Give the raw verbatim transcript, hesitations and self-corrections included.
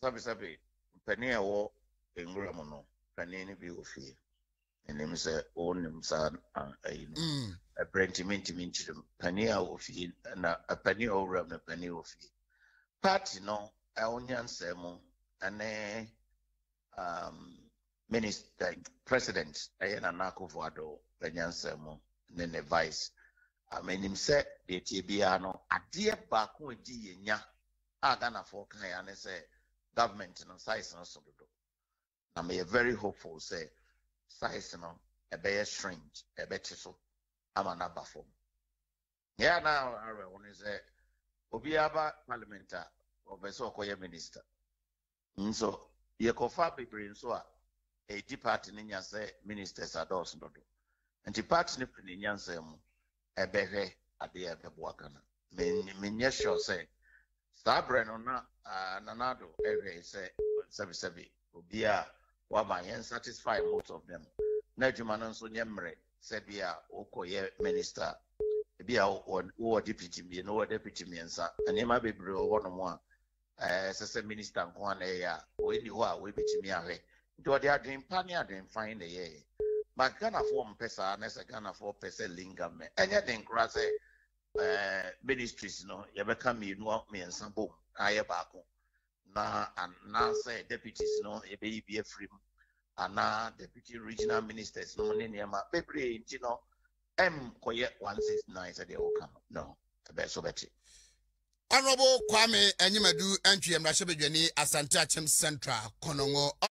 sabi sabi pani a wo enwura mu no pani ni bi ofie enim se onim sa ayi no a brentiment minchim pani a ofie na a pani owura na pani ofie party no a onyansa mu ane um minister president ayena nakofo ado onyansa mu ne ne vice amenim se de tie bia no ade ba ko edi yenya aga na for kan ya ne se government no size no so do na me very hopeful say size no e be shrink e be tiso ama na ba form yeah now are one say obi aba parliamenta obeso okoye minister nso ye kofa bebre nso a e di party ni nya say ministers ados do nti party ni pini nya nsa mu e be hwe ade e be boaka na me me nya sure say sabre no na nanado e hwe say seven seven obi a wa ba yen satisfy most of them na adwuma no nso nyemre se bia okoye minister bia o deputy me no deputy me nsa anema bebre o no mo a eh se minister nko ana ya o ni ho a we betimi ahwe nti o de adwen pa ne adwen fine na ye ma Ghana for mpesa na se Ghana for pesa lingam me enye den kra se eh ministries no ye be ka me no me nsa bom aye baako na na say deputies no e be be free ana deputy regional ministers no ne ne ma bebre nti no em koye one sixty-nine said they will come no be so better. Honorable Kwame Anyimadu-Antwi Mrashebedwani Asante Achim Central Konongo